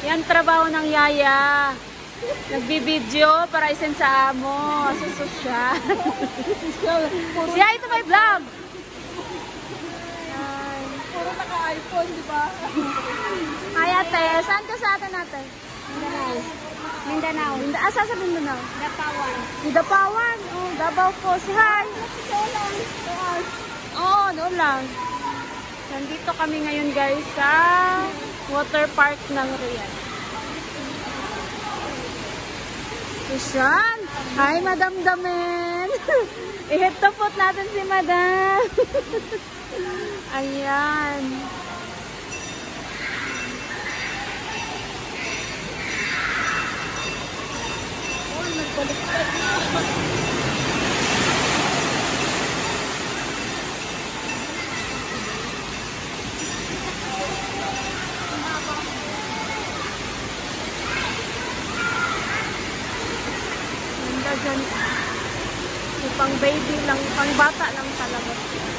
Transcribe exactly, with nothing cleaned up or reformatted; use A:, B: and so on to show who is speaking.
A: Yan trabaho ng yaya. Nagbibideo para isend sa amo. Susosyal. Siya ito may vlog. Ay.
B: Puro naka-iPhone, di ba?
A: Ay ate, saan ka sa atin ate?
B: Mindanao. Mindanao.
A: Mindanao. Asa sa Mindanao?
B: Dapawan.
A: Di Dapawan. Oh, Davao po. Si hi. Oo, oh, doon lang. Nandito kami ngayon guys sa water park ng Riyadh. Susan! Hi, Madam Damen! I-hit the foot natin si Madam! Ayan! Oh, nagpaliktad! Dyan. Pang baby lang, pang bata lang talaga.